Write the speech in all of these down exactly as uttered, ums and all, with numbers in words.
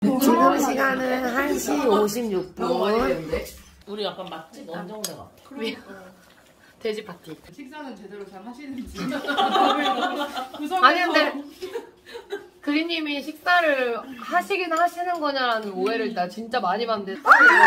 지금 시간은 한 시 오십육 분. 우리 약간 맛집 원정대 같아. 그래. 돼지 파티. 식사는 제대로 잘 하시는지. 아니 근데 그리님이 식사를 하시긴 하시는 거냐라는 오해를 나 진짜 많이 받는데.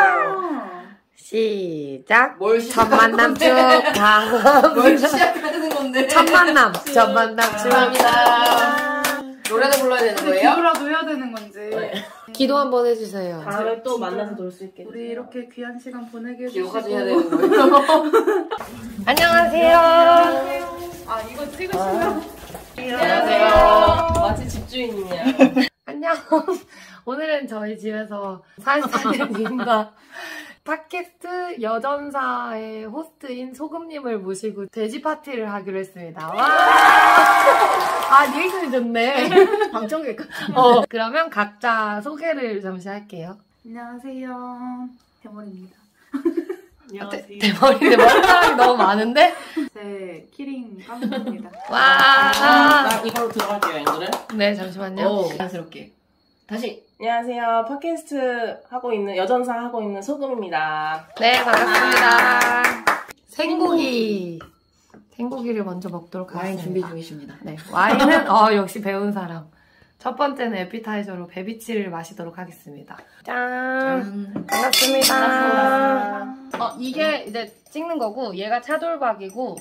시작. 뭘 첫 만남 축하합니다. 뭘 시작하는 건데? 첫 만남. 첫 만남 축하합니다. 노래도 불러야 되는 거예요? 기도라도 해야 되는 건지. 네. 기도 한번 해주세요. 다음에 또 만나서 놀 수 있게. 우리 이렇게 귀한 시간 보내게 해주시고. 기도까지 해야 되는 거예요? 안녕하세요. 아 이거 찍으시면. 안녕하세요. 마치 집주인이냐. 안녕. 오늘은 저희 집에서 사연사님과 팟캐스트 여전사의 호스트인 소금님을 모시고 돼지 파티를 하기로 했습니다. 와! 아, 리액션이 좋네. 방청객. 어, 그러면 각자 소개를 잠시 할게요. 안녕하세요. 대머리입니다. 안녕하세요. 대머리인데 머리카락이 너무 많은데? 제 키링 깜짝입니다. 와! 나 이걸로 들어갈게요, 앵글을. 네, 잠시만요. 오, 자연스럽게. 다시. 안녕하세요. 팟캐스트 하고 있는, 여전사 하고 있는 소금입니다. 네, 반갑습니다. 생고기. 생고기를 먼저 먹도록 와인 하겠습니다. 준비 중이십니다. 네, 와인은 어 역시 배운 사람. 첫 번째는 에피타이저로 베비치를 마시도록 하겠습니다. 짠! 짠. 반갑습니다. 어, 이게 이제 찍는 거고, 얘가 차돌박이고.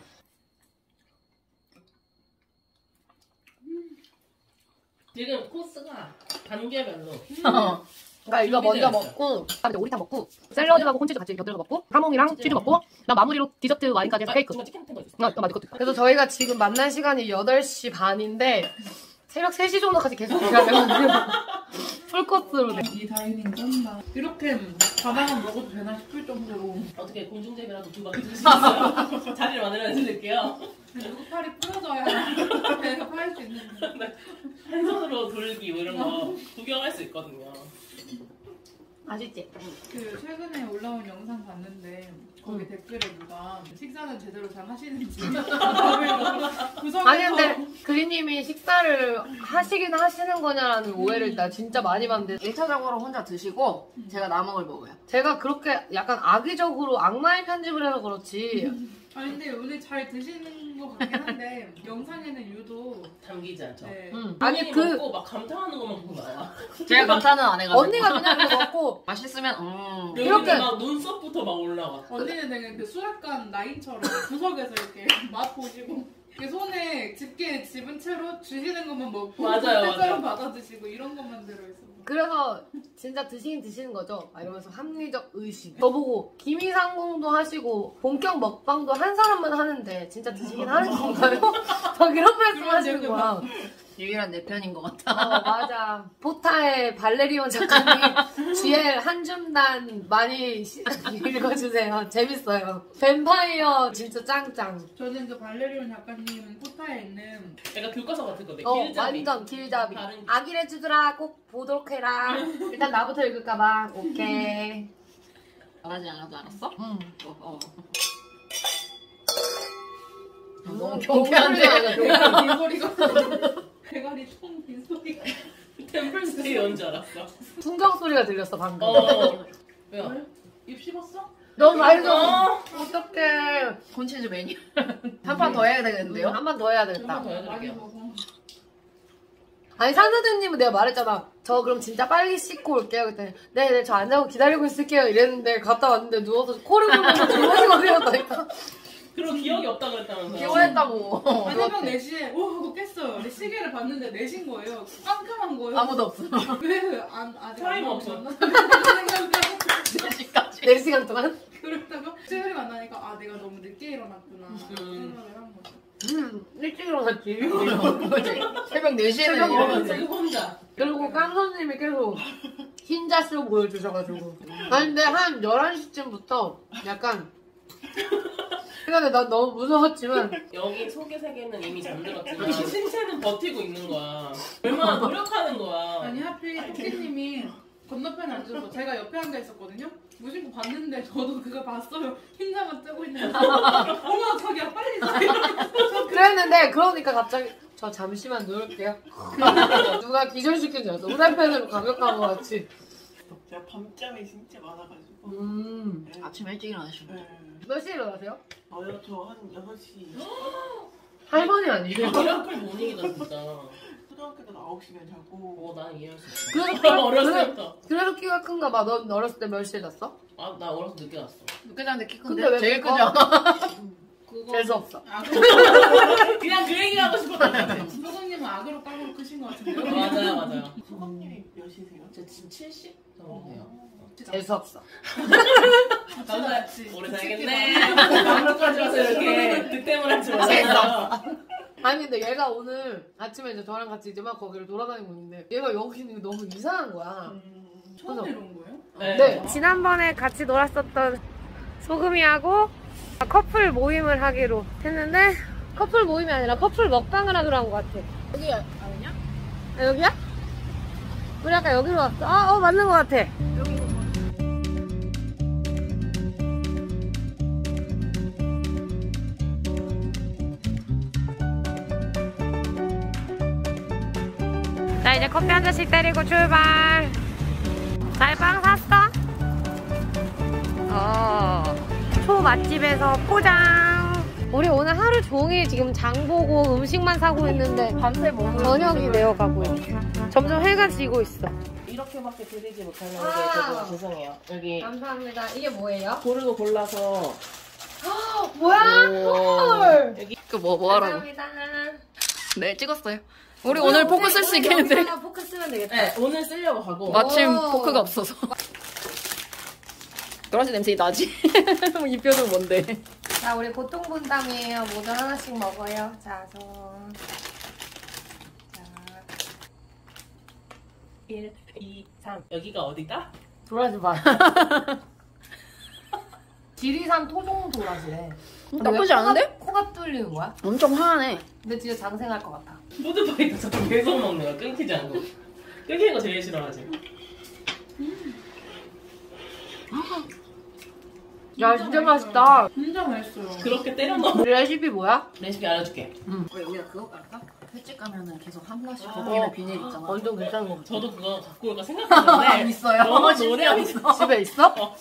지금 코스가 단계별로. 어. 그러니까 이거 먼저 먹고, 그다음에 오리탕 먹고, 샐러드하고 콘치즈 같이 곁들여서 먹고, 하몽이랑 치즈 먹고, 나 마무리로 디저트 와인까지 해서 케이크. 중간 치킨 같은 거 있어. 어, 어, 맞아, 그것도. 그래서 저희가 지금 만난 시간이 여덟 시 반인데, 새벽 세 시 정도까지 계속 기다려요. 풀코스로. 네. 이 다이닝 쩐다. 이렇게 가방은 먹어도 되나 싶을 정도로. 어떻게 공중제비라도 두 바퀴 드실 수 있어요? 자리를 만들어 드릴게요. 그리고 팔이 부러져야 내가 팔 수 있는데. 한 손으로 돌기 뭐 이런 거 구경할 수 있거든요. 맛있지? 그 최근에 올라온 영상 봤는데 거기 댓글에 누가 식사는 제대로 잘 하시는지. 아니 근데 그리님이 식사를 하시긴 하시는 거냐라는 오해를 나 진짜 많이 받는데 일 차적으로 혼자 드시고 제가 남은 걸 먹어요. 제가 그렇게 약간 악의적으로 악마의 편집을 해서 그렇지. 아니 근데 오늘 잘 드시는 것 같긴 한데 영상에는 유독 담기지 않죠. 네. 응. 아니 아니 그 그 먹고 막 감탄하는 것만 보고 나요. 제가 감탄은 안 해가지고 언니가 그냥 이거 먹고 맛있으면 음 이렇게 이렇게. 막 눈썹부터 막 올라와. 언니는 되게 그 수락관 라인처럼 구석에서 이렇게 맛 보시고 그 손에 집게 집은 채로 주시는 것만 먹고 맞아요, 쌀쌀한 맞아요. 받아 드시고 이런 것만 들어있어. 그래서 진짜 드시긴 드시는 거죠? 막 이러면서 합리적 의심. 저보고 기미상궁도 하시고 본격 먹방도 한 사람만 하는데 진짜 드시긴 하는 건가요? 막 이런 말씀 하시는 거야. 유일한 내 편인 것 같아. 어, 맞아. 포타의 발레리온 작가님 지엘 한줌단 많이 시- 읽어주세요. 재밌어요. 뱀파이어 진짜 짱짱. 저는 그 발레리온 작가님 포타에 있는 약간 교과서 같은 건데 어, 길잡이. 완전 길잡이. 다른- 아기래 주들아 꼭 보도록 해라. 일단 나부터 읽을까봐. 오케이. 말하지 않아도 알았어? 음. 어, 어. 너무 경쾌한데. 빈소리가 대가리 총 빈소리가. 템플스테이 온줄 알았어. 풍경 소리가 들렸어 방금. 어. 왜요? 입 씹었어? 너무 많이 좀. 어. 어떡해. 콘치즈 메뉴. 한 판 더 해야 되겠는데요? 한 번 더 해야 한 되겠다. 번 더 많이 해드릴게요. 먹어. 아니 상사대님은 내가 말했잖아. 저 그럼 진짜 빨리 씻고 올게요. 그때 네네 저 안 자고 기다리고 있을게요. 이랬는데 갔다 왔는데 누워서 코를 골면서 주무시고 그랬다니까. 그런 기억이 없다 그랬다면서요? 기호했다고. 아니 새벽 네 시에 오 하고 깼어요. 근데 시계를 봤는데 네 시인 거예요. 깜깜한 거예요. 아무도 없어. 왜안 아직 타임 안 없어. 나왔나? 네 시까지. 네 시간 동안? 그랬다가 시간이 만나니까 아 내가 너무 늦게 일어났구나 생각을 한 거죠. 음 일찍 일어났지. 새벽 네 시에는 새벽 일어났는데. 지금 혼자. 그리고 깜선님이 계속 흰자쇼 보여주셔가지고. 아니 근데 한 열한 시쯤부터 약간 근데 난 너무 무서웠지만 여기 속의 세계는 이미 잠들었지만 신체는 버티고 있는 거야. 얼마나 노력하는 거야. 아니 하필 토끼님이 건너편에 앉아서 제가 옆에 앉아 있었거든요. 무심코 봤는데 저도 그걸 봤어요. 흰자만 뜨고 있는 거. 어머 자기야 빨리 자. 그랬는데 그러니까 갑자기 저 잠시만 누울게요. 누가 기절시킨 줄 알았어. 후라이팬으로 가격한 것 같이. 제가 밤잠이 진짜 많아가지고. 음. 네. 아침 일찍 일어나시네. 네. 몇 시에 일어나세요? 저요, 저한 여섯 시. 할머니 아니세요? 미라클 모닝이다 진짜. 초등학교 때는 아홉 시간 자고. 어, 난 이해할 수 있어. 그래서 키가, 어렸을 그래, 때부터. 그래서 키가 큰가 봐. 넌 어렸을 때 몇 시에 잤어? 아, 나 어렸을 때 늦게 났어. 늦게 자는데 키 근데 큰데? 왜 제일 커? 크죠? 그거 재수 없어. 악으로 그냥 그 얘기 하고 싶었던 것 같아. 소장님은 악으로 깡으로 크신 것 같은데요? 맞아요, 맞아요. 소감님이 몇이세요? 저 지금 칠십 정도 돼요. 재수 없어. 감사해. 오래 살겠네. 방금까지 와서 이렇게 득템을 할 줄 몰랐어. 아니 근데 얘가 오늘 아침에 이제 저랑 같이 이제 막 거기를 돌아다니고 있는데 얘가 여기 있는 게 너무 이상한 거야. 음, 처음 이런 거예요? 네. 네. 지난번에 같이 놀았었던 소금이하고 커플 모임을 하기로 했는데 커플 모임이 아니라 커플 먹방을 하기로 한 것 같아. 여기 아니냐? 아, 여기야? 우리 아까 여기로 왔어. 아, 어 맞는 것 같아. 자 이제 커피 한 잔씩 때리고 출발. 날빵 샀어? 어. 초 맛집에서 포장. 우리 오늘 하루 종일 지금 장 보고 음식만 사고 있는데 밤새 먹을 저녁이 되어가고 있어. 점점 해가 지고 있어. 이렇게밖에 드리지 못하는 게 아. 저도 죄송해요. 여기 감사합니다. 이게 뭐예요? 고르고 골라서 뭐야? 헐. 여기 그 뭐, 뭐 하라고? 감사합니다. 네, 찍었어요. 우리 오늘 포크 쓸 수 있겠는데. 여기다가 포크 쓰면 되겠다. 네, 오늘 쓰려고 하고 마침 오. 포크가 없어서. 노란색 냄새 나지? 이 표정 뭔데? 자, 우리 보통 분담이에요. 모두 하나씩 먹어요. 자, 손. 자, 일, 이, 삼 여기가 어디다? 도라지 봐. 지리산 토종 도라지래. 나쁘지 않은데? 코가 뚫리는 거야? 엄청 화하네. 근데 진짜 장생할 것 같아. 푸드파이터 자꾸 계속 먹는 거야. 끊기지 않고. 끊기는 거 제일 싫어하지. 야, 진짜 맛있다. 진짜 맛있어요. 그렇게 때려 넣어. 우리 레시피 뭐야? 레시피 알려줄게. 왜 여기다 그거 깔까? 횟집 가면은 계속 한 번씩 아. 거기는 비닐 있잖아. 완전 괜찮은 거 같아. 저도 그거 갖고 올까 생각했는데 있어요. 너무 노래하고 있어. 집에 있어? 어.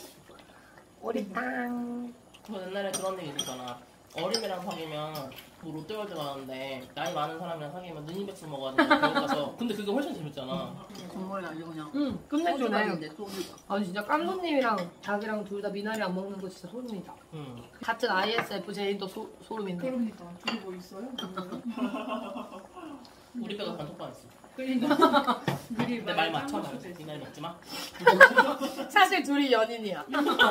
오리탕. 저 옛날에 그런 얘기 있었잖아. 어린애랑 사귀면 뭐 롯데월드 가는데 나이 많은 사람이랑 사귀면 느니백수 먹어야 된다. 배우 가서. 근데 그게 훨씬 재밌잖아. 국물이 아니고 그냥. 응, 끝내주네. 소주인데 소주. 아니 진짜 깜손님이랑 자기랑 둘 다 미나리 안 먹는 거 진짜 소름이다. 응. 같은 아이에스에프제이도 소, 소름인데. 그러니까 그게 뭐 있어요? 우리 배가 단톡방 있어. 그러니까 미리 근데 말 맞춰 짠 말지. 미나리 먹지 마. 사실 둘이 연인이야.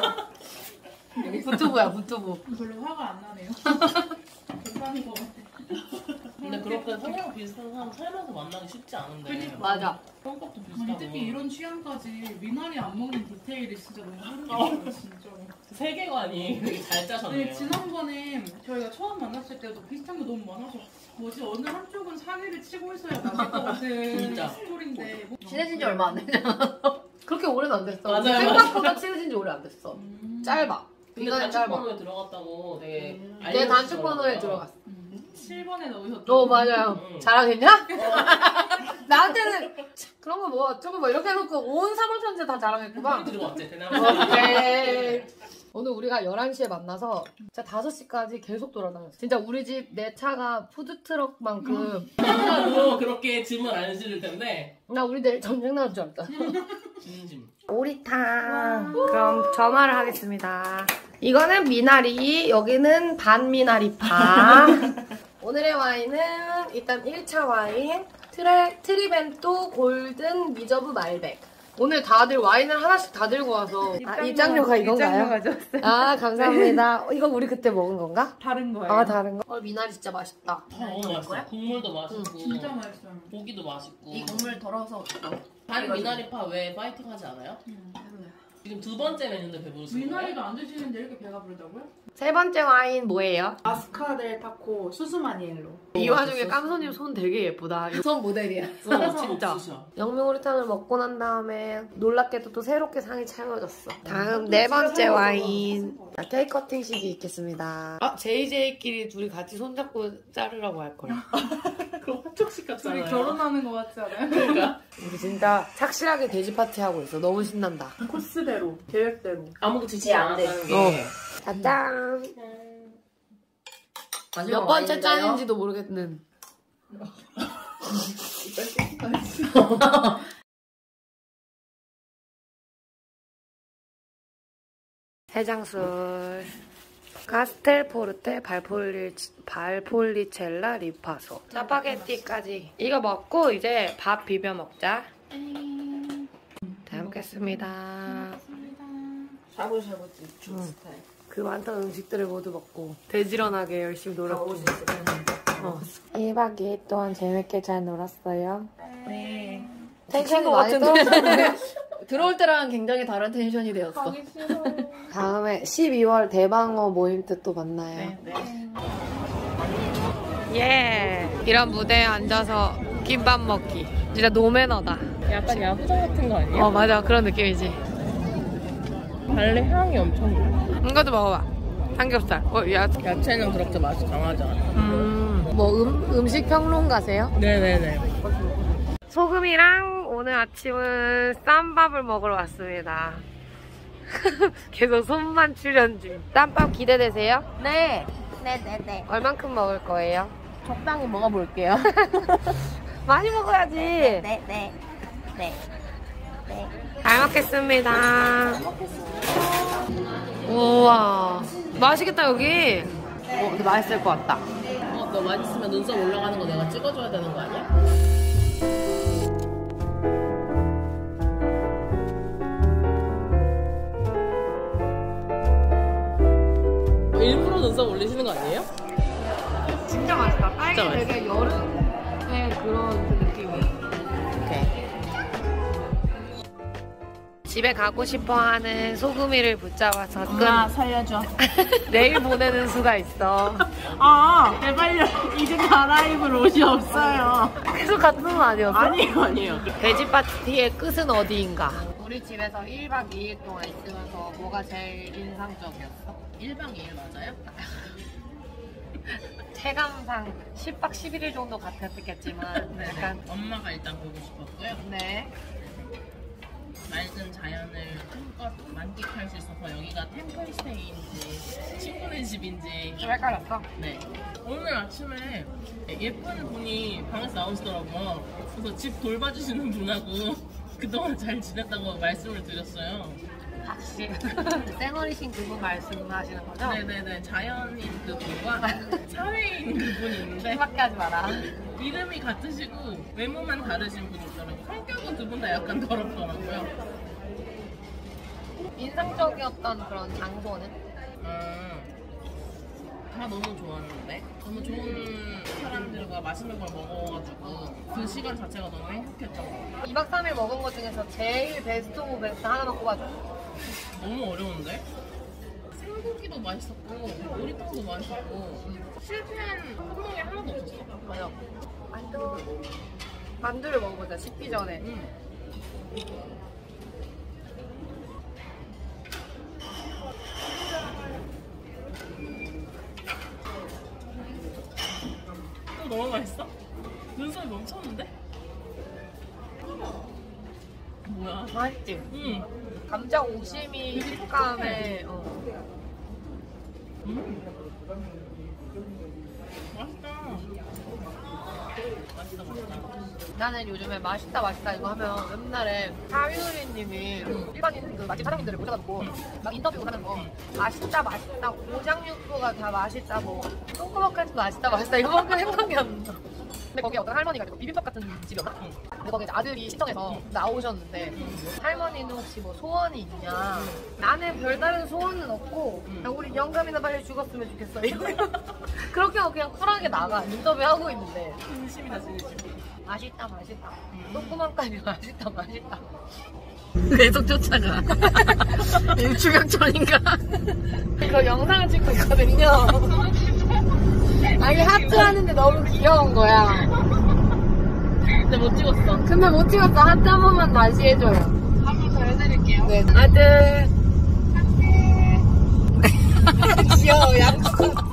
부투부야 부투부. 별로 화가 안 나네요. 괜찮은 것 같아. 근데 그렇게 성향 비슷한 사람 살면서 만나기 쉽지 않은데. 그니까. 맞아. 성격도 아니 비슷하고. 특히 이런 취향까지 미나리 안 먹는 디테일이 진짜 너무 소름돋아요 진짜로. 세계관이 되게 잘 짜셨네요. 네, 지난번에 저희가 처음 만났을 때도 비슷한 게 너무 많아서 뭐지 어느 한쪽은 사기를 치고 있어야 맞을 것 같은 진짜. 스토리인데 뭐- 친해진 지 얼마 안 됐잖아. 그렇게 오래는 안 됐어. 맞아요, 생각보다 친해진 지 오래 안 됐어. 음. 짧아. 근데 기간이 단축 짧아. 번호에 들어갔다고 되게 음. 내 단축 번호에 들어갔어. 음. 칠 번에 넣으셨죠? 어 맞아요. 응. 자랑했냐? 나한테는 그런 거 뭐 저거 뭐 이렇게 해놓고 온 사방천지 다 자랑했구만. 들어왔지 대나무. 오케이. 오늘 우리가 열한 시에 만나서 진짜 다섯 시까지 계속 돌아다녔어. 진짜 우리 집 내 차가 푸드트럭만큼. 나도 그렇게 짐을 안 실을 텐데. 나 우리 내일 전쟁 나는 줄 알았다. 진심. 오리탕. 그럼 점화를 하겠습니다. 이거는 미나리, 여기는 반미나리파. 오늘의 와인은 일단 일 차 와인 트레, 트리벤토 골든 리저브 말백. 오늘 다들 와인을 하나씩 다 들고 와서 아, 입장료가 이건가요? 가져왔어요. 아 감사합니다. 어, 이거 우리 그때 먹은 건가? 다른 거예요. 아 다른 거? 어, 미나리 진짜 맛있다. 다 너무 맛있어. 국물도 맛있고. 진짜 맛있어요. 고기도 맛있고. 이 국물 덜어서 다른 미나리파 왜 파이팅 하지 않아요? 음. 지금 두 번째 메뉴인데 배부르시는 거예요? 미나리도 안 드시는데 이렇게 배가 부르다고요? 세 번째 와인 뭐예요? 마스카델 타코 수수마니엘로. 이 와중에 깜소님 손 되게 예쁘다. 손 모델이야. 어, 진짜. 영명우리탕을 먹고 난 다음에 놀랍게도 또 새롭게 상이 차려졌어. 다음 네 번째 와인. 케이크 커팅식이 있겠습니다. 아, 제이제이끼리 둘이 같이 손잡고 자르라고 할 거야. 그럼 합격식 같잖아요. 둘이 결혼하는 거 같지 않아요? 그러니까 우리 진짜 착실하게 돼지 파티 하고 있어. 너무 신난다. 코스대로, 계획대로. 아무도 지치지 않았다는 게. 어. 짜잔. 몇 번째 짠인지도 모르겠는. 해장술. 카스텔포르테 발폴리, 발폴리첼라 리파소. 짜파게티까지. 이거 먹고 이제 밥 비벼 먹자. 잘 먹겠습니다. 샤브샤브 집 응. 스타일. 그 많던 음식들을 모두 먹고 돼지런하게 열심히 놀았고. 어. 일 박 이 일 동안 재밌게 잘 놀았어요. 네. 텐션이 많이 떨어졌네. 들어올 때랑 굉장히 다른 텐션이 되었어. 다음에 십이월 대방어 모임 때 또 만나요. 네, 네. 예. 이런 무대에 앉아서 김밥 먹기. 진짜 노매너다. 약간 야구장 같은 거 아니에요? 어, 맞아. 그런 느낌이지. 발레 향이 엄청 좋아. 이것도 먹어봐. 삼겹살. 어, 야. 야채는 그렇게 맛이 강하지 않아. 음, 뭐 음, 음식 평론가세요? 네네네. 소금이랑 오늘 아침은 쌈밥을 먹으러 왔습니다. 계속 손만 출연 중. 쌈밥 기대되세요? 네. 네네네. 얼만큼 먹을 거예요? 적당히 먹어볼게요. 많이 먹어야지. 네네. 네. 네. 잘 먹겠습니다. 우와. 맛있겠다, 여기. 어, 근데 맛있을 것 같다. 어, 너 맛있으면 눈썹 올라가는 거 내가 찍어줘야 되는 거 아니야? 일부러 눈썹 올리시는 거 아니에요? 진짜 맛있다. 딸기 진짜 되게 여름의 그런 느낌이야. 오케이. 집에 가고 싶어하는 소금이를 붙잡아서 끈. 엄마 살려줘. 내일 보내는 수가 있어. 아, 제발요. 이제 갈아입을 옷이 없어요. 계속 같은 건 아니었어? 아니요, 아니요. 돼지 파티의 끝은 어디인가? 우리 집에서 일 박 이 일 동안 있으면서 뭐가 제일 인상적이었어? 일 박 이 일 맞아요? 체감상 십 박 십일 일 정도 같았겠지만 약간 엄마가 일단 보고 싶었고요. 네. 맑은 자연을 한껏 만끽할 수 있어서 여기가 템플스테이인지 친구네 집인지 좀 헷갈렸어? 네. 오늘 아침에 예쁜 분이 방에서 나오시더라고요. 그래서 집 돌봐주시는 분하고 그동안 잘 지냈다고 말씀을 드렸어요. 혹시 쌩얼이신 그분 말씀하시는 거죠? 네네네. 자연인 그분과 사회인 그분이 있는데 밖에 하지 마라. 이름이 같으시고 외모만 다르신 분이 있더라고요. 성격은 두 분 다 약간 더럽더라고요. 인상적이었던 그런 장소는? 음, 다 너무 좋았는데 너무 좋은 사람들과 맛있는 걸 먹어가지고 그 시간 자체가 너무 행복했던 것 같아요. 이 박 삼 일 먹은 것 중에서 제일 베스트 오브 베스트 하나만 꼽아줘. 너무 어려운데? 생고기도 맛있었고 오리탕도 맛있었고 실패한 항목이 하나도 없었어. 맞아. 만두. 만두를 먹어보자, 식기 전에. 응. 또 너무 맛있어? 눈썹이 멈췄는데? 뭐야? 맛있지? 응. 감자 오시미 식감에 어. 음. 맛있다. 맛있다, 맛있다. 나는 요즘에 맛있다 맛있다 이거 하면 옛날에 하유리님이 일반인 그 맛집 사장님들을 모셔가지고 막 인터뷰 하는 거 맛있다 맛있다 고장육수가 다 맛있다 뭐 똥꼬먹까지 맛있다 맛있다 이거밖에 생각이 안 나. 근데 거기에 어떤 할머니가 이제 비빔밥 같은 집이었나? 근데 거기 이제 아들이 신청해서 나오셨는데 할머니는 혹시 뭐 소원이 있냐? 나는 별다른 소원은 없고 그냥 우리 영감이나 빨리 죽었으면 좋겠어 이러면 그렇게 하고 그냥 쿨하게 나가 인터뷰 하고 있는데 진심이다, 진심. 맛있다 맛있다. 조그만까지 맛있다 맛있다. 계속 쫓아가. 일주격전인가? 이거 영상을 찍고 있거든요. 아니 하트 하는데 너무 귀여운 거야. 근데 못 찍었어. 근데 못 찍었어. 하트 한 번만 다시 해줘요. 한 번 더 해드릴게요. 네. 하트. 귀여워. 양쪽.